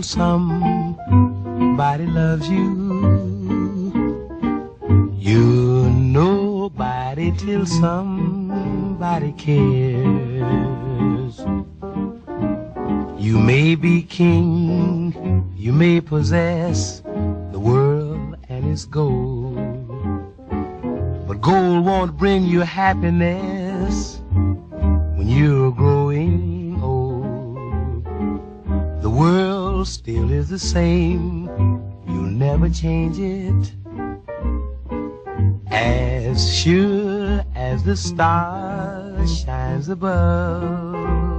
till somebody loves you. You're nobody till somebody cares. You may be king, you may possess the world and its gold, but gold won't bring you happiness when you're growing old. The world still is the same, you'll never change it. As sure as the star shines above,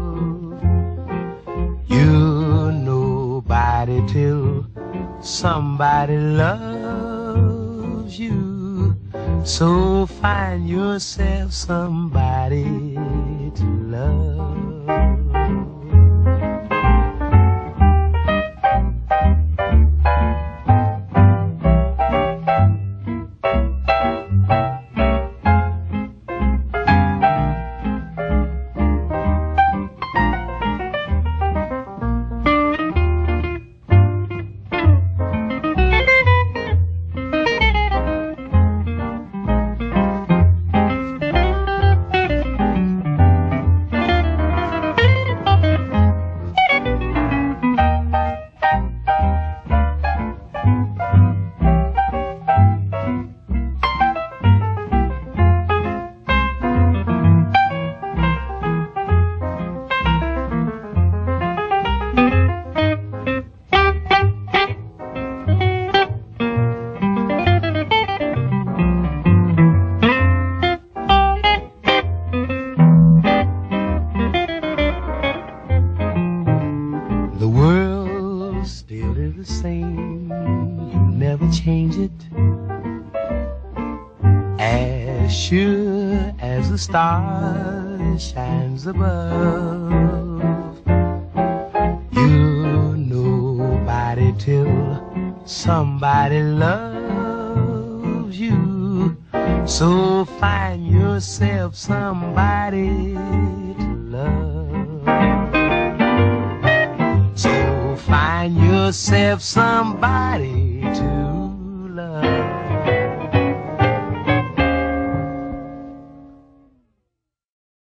you're nobody till somebody loves you. So find yourself somebody to love. The world still is the same, you never change it. As sure as the star shines above, you're nobody till somebody loves you. So find yourself somebody to love. So find yourself somebody